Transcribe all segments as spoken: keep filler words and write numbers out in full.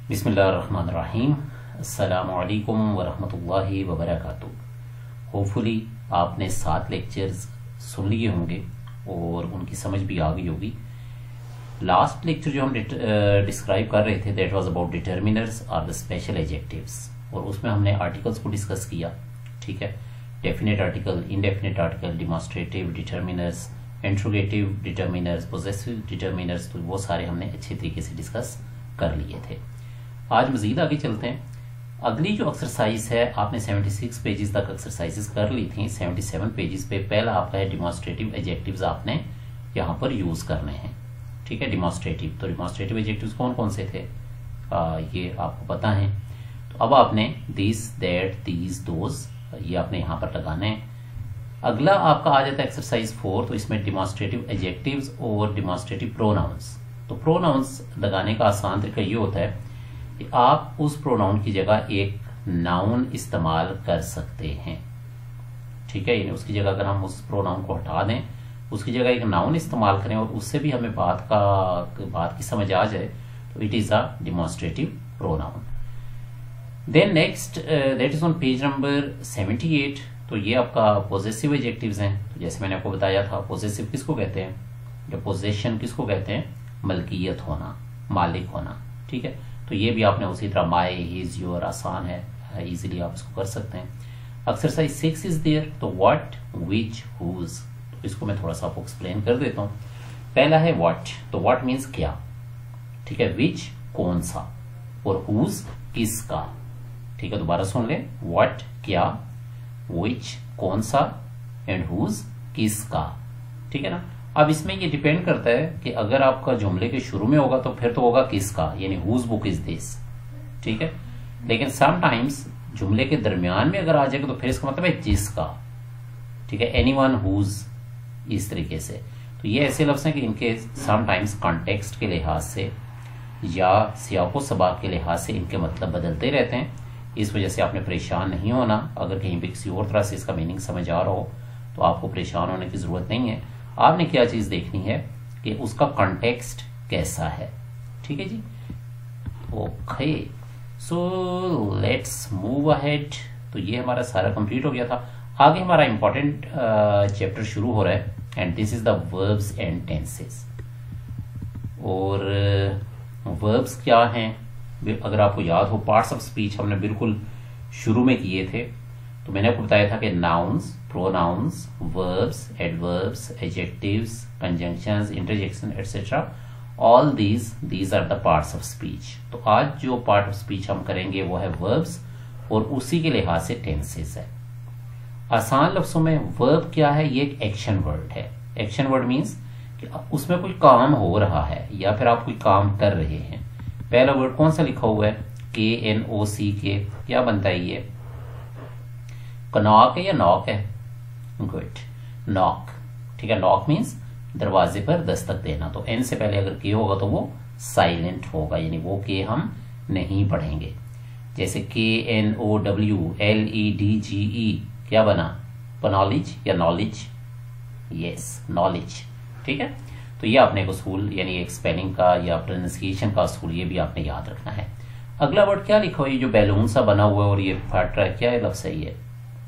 बिस्मिल्लाहिर्रहमानिर्रहीम। अस्सलामुअलैकुम वरहमतुल्लाहि वबरकातुहू। होपफुली आपने सात लेक्चर्स सुन लिए होंगे और उनकी समझ भी आ गई होगी। लास्ट लेक्चर जो हम डिस्क्राइब कर रहे थे दैट वाज अबाउट डिटर्मिनर्स और द स्पेशल एडजेक्टिव्स, और उसमें हमने आर्टिकल्स को डिस्कस किया। ठीक है, definite article, indefinite article, demonstrative determiners, interrogative determiners, possessive determiners, तो वो सारे हमने अच्छे तरीके से डिस्कस कर लिए थे। आज मजीद आगे चलते हैं। अगली जो एक्सरसाइज है, आपने छिहत्तर पेजेस तक एक्सरसाइजेस कर ली थी। सतहत्तर पेजेस पे पहला आपका है डिमॉन्स्ट्रेटिव एडजेक्टिव्स आपने यहाँ पर यूज करने हैं। ठीक है, डिमॉन्स्ट्रेटिव, तो डिमॉन्स्ट्रेटिव एडजेक्टिव्स कौन कौन से थे आ, ये आपको पता है। तो अब आपने दिस, दैट, दीज, दोज ये आपने यहाँ पर लगाने हैं। अगला आपका आ जाता है एक्सरसाइज फोर, तो इसमें डिमॉन्स्ट्रेटिव एडजेक्टिव्स और डिमॉन्स्ट्रेटिव प्रोनाउंस। तो प्रोनाउंस लगाने का आसान तरीका ये होता है कि आप उस प्रोनाउन की जगह एक नाउन इस्तेमाल कर सकते हैं। ठीक है, यानी उसकी जगह अगर हम उस प्रोनाउन को हटा दें, उसकी जगह एक नाउन इस्तेमाल करें और उससे भी हमें बात का बात की समझ आ जाए, तो it is a demonstrative pronoun. Then next that is on page number अठहत्तर। तो ये आपका पोजेसिव एडजेक्टिव्स हैं। तो जैसे मैंने आपको बताया था, पोजेसिव किसको कहते हैं, या पोजेशन किसको कहते हैं, मलकियत होना, मालिक होना। ठीक है, तो ये भी आपने उसी तरह माई, हिज, योर आसान है, इजीली आप इसको कर सकते हैं। एक्सरसाइज सिक्स इज देयर, तो व्हाट, विच, हुज, तो इसको मैं थोड़ा सा आपको एक्सप्लेन कर देता हूँ। पहला है व्हाट, तो व्हाट मीन्स क्या। ठीक है, विच कौन सा, और हुज किसका। ठीक है, दोबारा सुन ले, व्हाट क्या, विच कौन सा, एंड हुज किसका। ठीक है ना। अब इसमें ये डिपेंड करता है कि अगर आपका जुमले के शुरू में होगा तो फिर तो होगा किसका, यानी हुज बुक इज दिस। ठीक है, लेकिन समटाइम्स जुमले के दरमियान में अगर आ जाएगा तो फिर इसका मतलब है जिसका। ठीक है, एनीवन हुज, इस तरीके से। तो ये ऐसे लफ्ज हैं कि इनके समटाइम्स कॉन्टेक्स्ट के लिहाज से या सियाको सबाक के लिहाज से इनके मतलब बदलते रहते हैं। इस वजह से आपने परेशान नहीं होना। अगर कहीं पे किसी और तरह से इसका मीनिंग समझ आ रहा हो तो आपको परेशान होने की जरूरत नहीं है। आपने क्या चीज देखनी है कि उसका कॉन्टेक्स्ट कैसा है। ठीक है जी, okay, so let's move ahead. तो ये हमारा सारा कंप्लीट हो गया था। आगे हमारा इंपॉर्टेंट चैप्टर शुरू हो रहा है, and this is the verbs and tenses. और वर्ब्स uh, क्या हैं, अगर आपको याद हो, पार्ट्स ऑफ स्पीच हमने बिल्कुल शुरू में किए थे। तो मैंने आपको बताया था कि nouns, pronouns, verbs, adverbs, adjectives, conjunctions, interjection etcetera, all these these are the parts of speech. तो आज जो पार्ट ऑफ स्पीच हम करेंगे वो है वर्ब्स, और उसी के लिहाज से टेंसेस है। आसान लफ्जों में वर्ब क्या है, ये एक एक्शन वर्ड है। एक्शन वर्ड मीन्स कि उसमें कोई काम हो रहा है या फिर आप कोई काम कर रहे हैं। पहला वर्ड कौन सा लिखा हुआ है, के एन ओ सी के, क्या बनता है ये, नॉक है या नॉक है, गुड, नॉक। ठीक है, नॉक मीन्स दरवाजे पर दस्तक देना। तो एन से पहले अगर के होगा तो वो साइलेंट होगा, यानी वो के हम नहीं पढ़ेंगे। जैसे K N O W L E D G E, क्या बना, नॉलेज या नॉलेज, यस, नॉलेज। ठीक है, तो ये आपने एक उसूल, यानी एक स्पेलिंग का या प्रोनाउंसिएशन का उसूल, ये भी आपने याद रखना है। अगला वर्ड क्या लिखा हुआ है, ये जो बैलून सा बना हुआ है और ये फट रहा है, क्या है लफ्ज है ये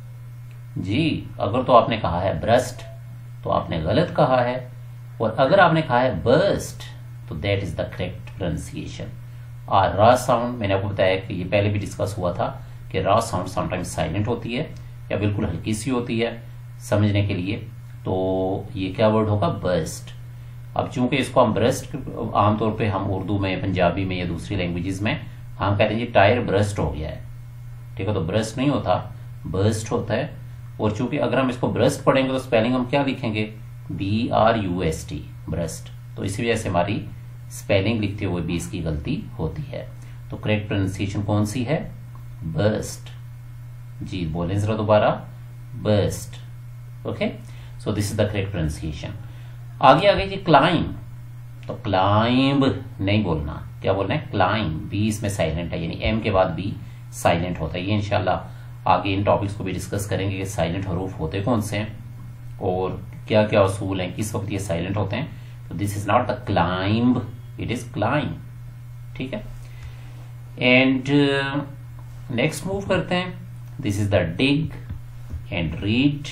जी। अगर तो आपने कहा है ब्रस्ट तो आपने गलत कहा है, और अगर आपने कहा है बर्स्ट तो that is the correct pronunciation. और रा साउंड मैंने आपको बताया कि ये पहले भी डिस्कस हुआ था कि रा साउंड समटाइम्स साइलेंट होती है या बिल्कुल हल्की सी होती है समझने के लिए। तो ये क्या वर्ड होगा, बर्स्ट। अब चूंकि इसको हम ब्रस्ट आमतौर पे हम उर्दू में, पंजाबी में या दूसरी लैंग्वेजेस में हम कहते हैं जी टायर ब्रस्ट हो गया है। ठीक है, तो ब्रस्ट नहीं होता, बर्स्ट होता है। और चूंकि अगर हम इसको ब्रस्ट पढ़ेंगे तो स्पेलिंग हम क्या लिखेंगे, B R U S T, burst. तो इसी वजह से हमारी स्पेलिंग लिखते हुए भी इसकी गलती होती है। तो करेक्ट प्रोनाउंसिएशन कौन सी है, बर्स्ट। जी बोलें जरा दोबारा, burst. Okay, so this is the correct pronunciation. आगे आगे जी क्लाइंब, तो क्लाइंब नहीं बोलना, क्या बोलना है, क्लाइंब। बी इसमें साइलेंट है, यानी एम के बाद बी साइलेंट होता है। ये इंशाल्लाह आगे इन टॉपिक्स को भी डिस्कस करेंगे कि साइलेंट हरूफ होते कौन से हैं और क्या क्या उसूल हैं, किस वक्त ये साइलेंट होते हैं। तो this is not the climb, it is climb. ठीक है, एंड नेक्स्ट मूव करते हैं, this is the dig and read.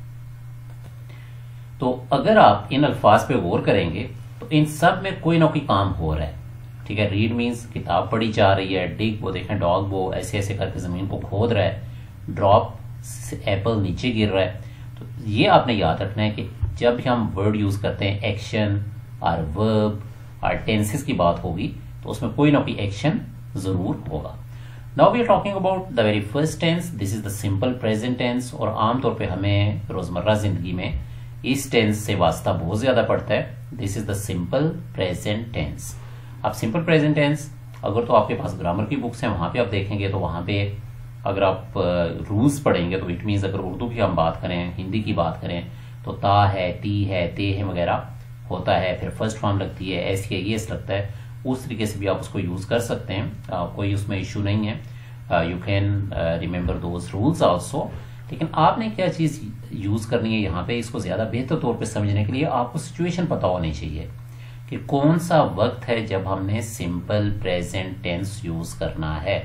तो अगर आप इन अल्फाज पे गौर करेंगे तो इन सब में कोई ना कोई काम हो रहा है, ठीक है। रीड मीन्स किताब पढ़ी जा रही है, डिग वो देखें डॉग वो ऐसे ऐसे करके जमीन को खोद रहा है, ड्रॉप एप्पल नीचे गिर रहा है। तो ये आपने याद रखना है कि जब भी हम वर्ड यूज करते हैं, एक्शन और वर्ब और टेंसेस की बात होगी तो उसमें कोई ना कोई एक्शन जरूर होगा। Now we are talking about the very first tense, this is the simple present tense. और आमतौर पे हमें रोजमर्रा जिंदगी में इस टेंस से वास्ता बहुत ज्यादा पड़ता है, this is the simple present tense. अब सिंपल प्रेजेंट टेंस अगर तो आपके पास ग्रामर की बुक्स हैं वहां पे आप देखेंगे तो वहां पे अगर आप रूल्स पढ़ेंगे तो इट मीन्स अगर उर्दू की हम बात करें, हिंदी की बात करें तो ता है, ती है, ते है वगैरह होता है, फिर फर्स्ट फॉर्म लगती है, एस है, ये लगता है। उस तरीके से भी आप उसको यूज कर सकते हैं, uh, कोई उसमें इश्यू नहीं है। You can remember those rules also. लेकिन आपने क्या चीज यूज करनी है यहाँ पे, इसको ज्यादा बेहतर तौर पे समझने के लिए आपको सिचुएशन पता होनी चाहिए कि कौन सा वक्त है जब हमने सिंपल प्रेजेंट टेंस यूज करना है,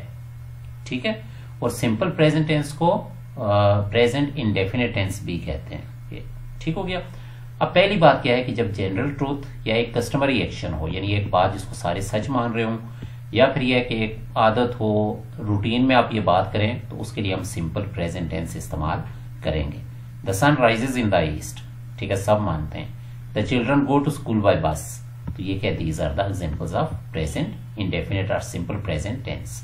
ठीक है। और सिंपल प्रेजेंट टेंस को प्रेजेंट इंडेफिनिट टेंस भी कहते हैं, ये ठीक हो गया। अब पहली बात क्या है कि जब जनरल ट्रूथ या एक कस्टमरी एक्शन हो, यानी एक बात जिसको सारे सच मान रहे हो, या फिर यह कि एक आदत हो, रूटीन में आप ये बात करें, तो उसके लिए हम सिंपल प्रेजेंट टेंस इस्तेमाल करेंगे। The sun rises in the east, ठीक है, सब मानते हैं। The children go to school by bus, तो ये क्या, these are the examples of present indefinite और सिंपल प्रेजेंट टेंस।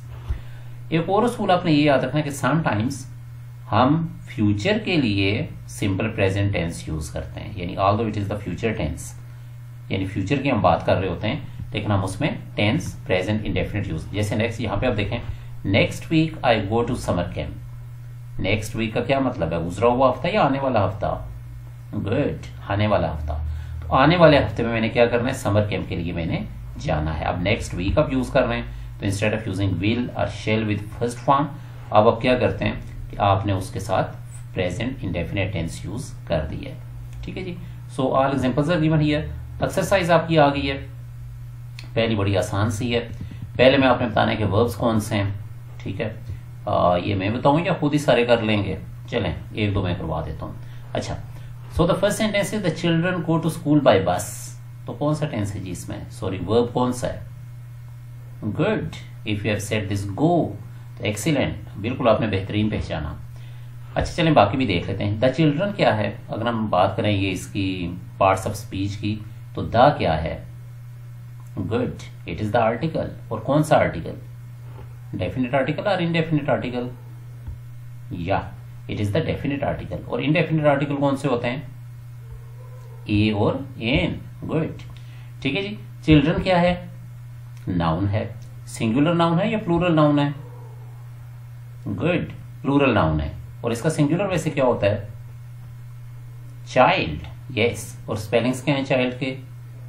एक और स्कूल आपने ये याद रखना कि समटाइम्स हम फ्यूचर के लिए सिंपल प्रेजेंट टेंस यूज करते हैं, यानी although it is the future tense, यानी फ्यूचर की हम बात कर रहे होते हैं लेकिन हम उसमें टेंस प्रेजेंट इंडेफिनिट यूज। जैसे नेक्स्ट, यहाँ पे आप देखें, next week I go to summer camp. Next week का क्या मतलब है, गुजरा हुआ हफ्ता या आने वाला हफ्ता? गुड, आने वाला हफ्ता। तो आने वाले हफ्ते में मैंने क्या करना है, समर कैंप के लिए मैंने जाना है। अब नेक्स्ट वीक आप यूज कर रहे हैं तो इंस्टेड ऑफ यूजिंग विल और शेल विद फर्स्ट फॉर्म, अब आप क्या करते हैं कि आपने उसके साथ प्रेजेंट इंडेफिनिट टेंस यूज कर दिया है, ठीक है जी। So all examples are given here. Exercise आपकी आ गई है, पहली बड़ी आसान सी है। पहले मैं आपने बताना है कि वर्ब्स कौन से हैं, ठीक है। आ, ये मैं बताऊं या खुद ही सारे कर लेंगे? चलें एक दो मैं करवा देता हूँ। अच्छा, so the first sentence is the children go to school by bus. तो कौन सा टेंस है जी इसमें, सॉरी वर्ब कौन सा है? Good, if you have said this go, तो एक्सीलेंट, बिल्कुल आपने बेहतरीन पहचाना। अच्छा चलें बाकी भी देख लेते हैं। द चिल्ड्रन क्या है, अगर हम बात करें ये इसकी पार्ट्स ऑफ स्पीच की, तो द क्या है? Good, it is the article. और कौन सा आर्टिकल, डेफिनेट आर्टिकल और इनडेफिनेट आर्टिकल? या it is the definite article. और इनडेफिनेट आर्टिकल कौन से होते हैं? ए और एन। गुड, ठीक है जी। चिल्ड्रन क्या है, नाउन है। सिंगुलर नाउन है या प्लूरल नाउन है? गुड, प्लूरल नाउन है। और इसका सिंगुलर वैसे क्या होता है? Child, yes. और स्पेलिंग्स क्या हैं चाइल्ड के?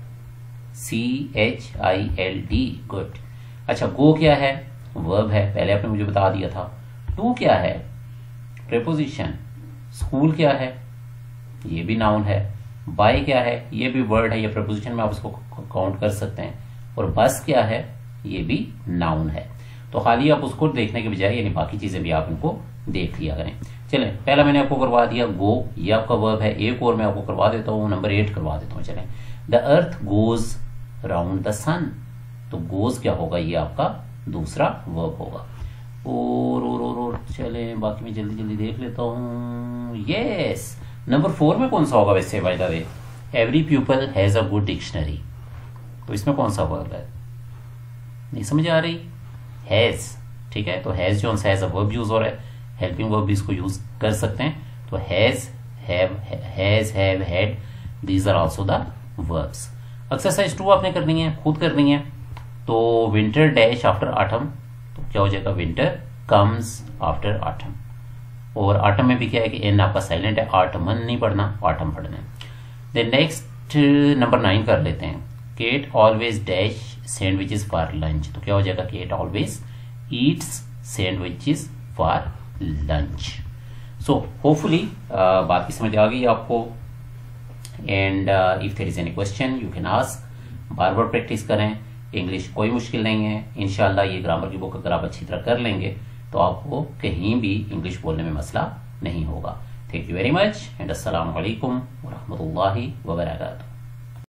C H I L D. Good. अच्छा, गो क्या है? वर्ब है, पहले आपने मुझे बता दिया था। टू क्या है? प्रेपोजिशन। स्कूल क्या है? ये भी नाउन है। बाय क्या है? ये भी वर्ड है, ये प्रेपोजिशन में आप उसको काउंट कर सकते हैं। और बस क्या है? ये भी नाउन है। तो खाली आप उसको देखने के बजाय यानी बाकी चीजें भी आप इनको देख लिया करें। चलें, पहला मैंने आपको करवा दिया गो, ये आपका वर्ब है। एक और मैं आपको करवा देता हूँ, नंबर एट करवा देता हूँ। चलें, the earth goes round the sun. तो गोज क्या होगा? ये आपका दूसरा वर्ब होगा। और और और, और चलें बाकी मैं जल्दी जल्दी देख लेता हूँ। यस, नंबर फोर में कौन सा होगा वैसे by the way? Every people has a good dictionary. तो इसमें कौन सा वर्ब है? नहीं समझ आ रही? हैज, ठीक है। तो हैज जो हैज अ वर्ब यूज हो रहा है, हेल्पिंग वर्ब भी इसको यूज कर सकते हैं। तो has, have, has, have, had, these are also the verbs. Exercise two आपने करनी है, खुद करनी है। तो विंटर डैश आफ्टर ऑटम, तो क्या हो जाएगा? Winter comes after autumn. और ऑटम में भी क्या है कि एन आपका साइलेंट है, ऑटमन नहीं पढ़ना, ऑटम पढ़ना है। देन नेक्स्ट नंबर नाइन कर लेते हैं। Kate always dash sandwiches for lunch. तो क्या हो जाएगा? Kate always eats sandwiches for lunch. So hopefully बात की समझ आ गई आपको। And if there is any question you can ask. बार बार प्रैक्टिस करें, इंग्लिश कोई मुश्किल नहीं है। इंशाल्लाह ये ग्रामर की बुक अगर आप अच्छी तरह कर लेंगे तो आपको कहीं भी इंग्लिश बोलने में मसला नहीं होगा। Thank you very much and अस्सलाम वालेकुम व रहमतुल्लाहि व बरकातुहू।